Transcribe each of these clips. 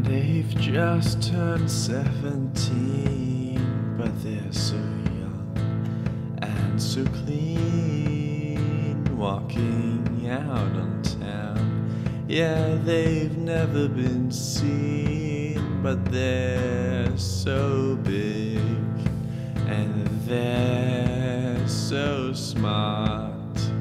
They've just turned 17, but they're so young and so clean, walking out on town. Yeah, they've never been seen, but they're so big and they're so smart.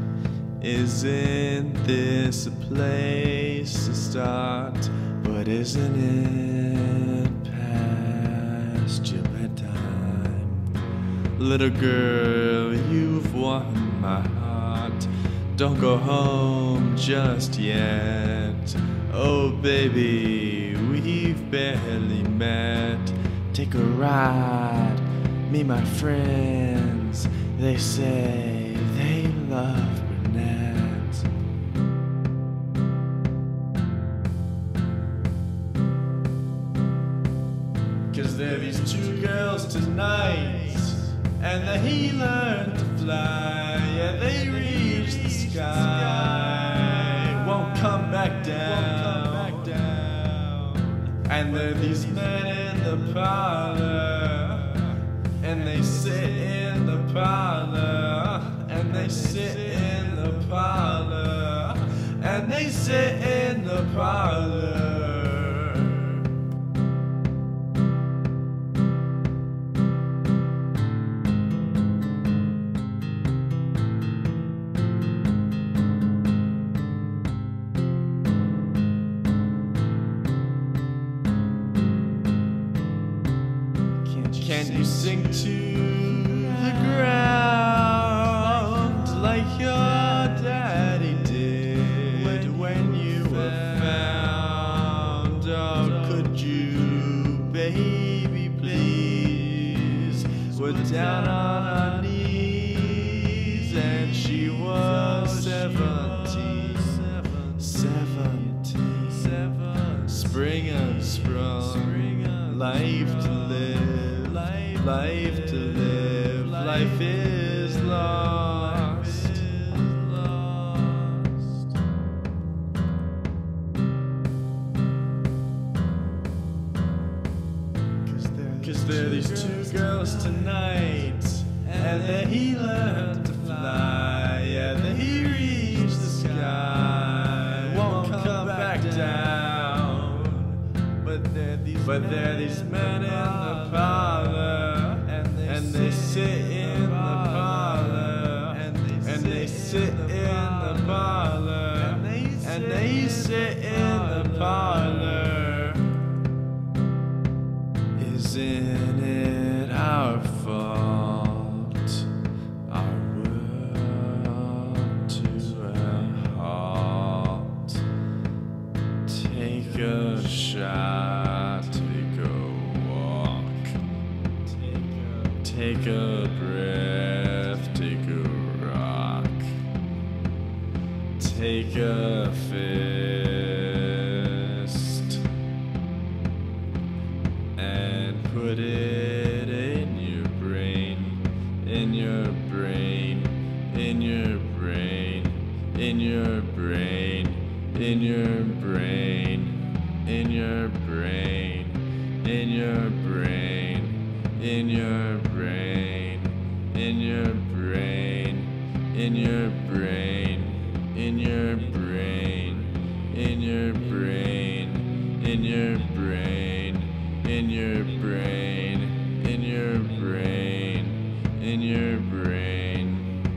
Isn't this a place to start? But isn't it past your bedtime? Little girl, you've won my heart. Don't go home just yet. Oh baby, we've barely met. Take a ride, meet my friends. They say they love brunettes. Cause there are these two girls tonight, and they learn to fly. Yeah, they reach the sky, won't come back down. And there are these men in the parlor, and they sit in the parlor, and they sit in the parlor, and they sit in the parlor. Can you sing to the ground like your daddy did when you were found? Oh, could you, baby, please? We're down on our knees, and she was 17, spring unsprung, life to live, life to live, life is lost. Cause there are these two girls tonight, and they learn to fly. Yeah, they reach the sky, won't come back down. But there are these men in the parlor, and they sit in the parlor, and they sit in the parlor, and they sit in the parlor. Isn't it our fault, our world to a halt? Take a shot, take a walk, take a breath, take a rock, take a fist and put it in your brain, in your brain, in your brain, in your brain, in your brain, in your brain, in your brain, in your brain, in your brain, in your brain, in your brain, in your brain, in your brain, in your brain, in your brain, in your brain.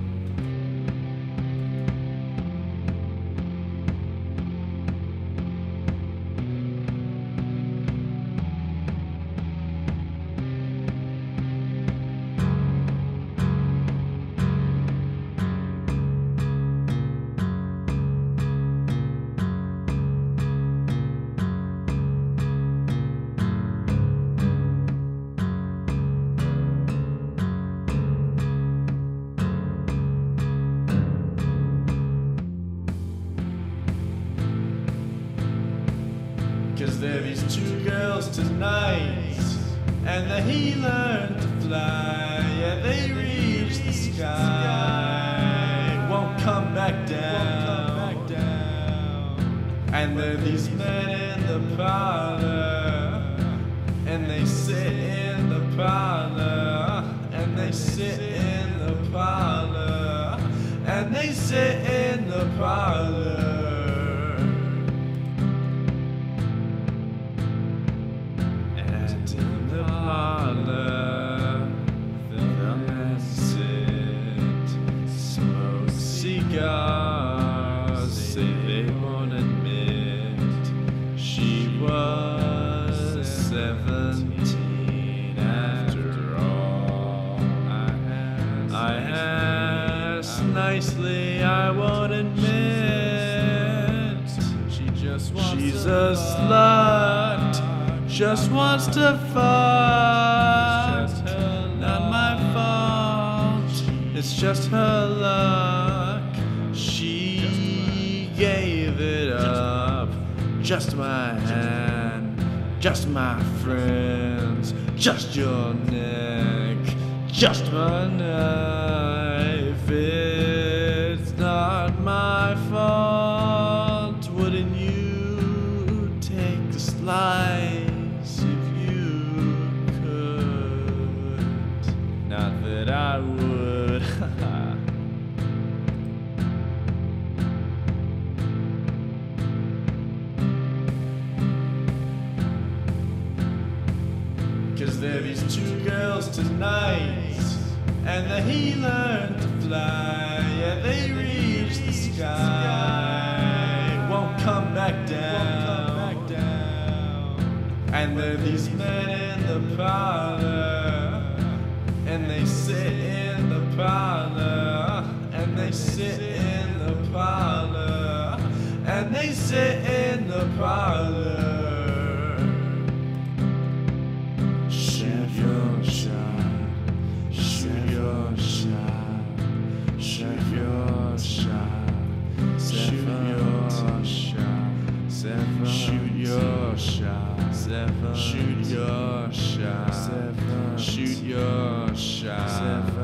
Cause there are these two girls tonight, and they learn to fly. Yeah, they reach the sky, won't come back down. And there are these men in the parlor, was 17 after all. I asked nicely, I won't admit. She's a slut, just wants to fuck. Not my fault, it's just her luck. She gave it up. Just my hand, just my friends, just your neck, just my knife. It's not my fault. Wouldn't you take a slice if you could? Not that I would. 'Cause there are these two girls tonight, and he learned to fly. Yeah, they reach the sky, won't come back down. And there are these men in the parlor, and they sit in the parlor, and they sit in the parlor, and they sit in the parlor. Shoot your shot, shoot your shot, shoot your shot, shoot your shot, shoot your shot, shoot your shot, shoot your shot.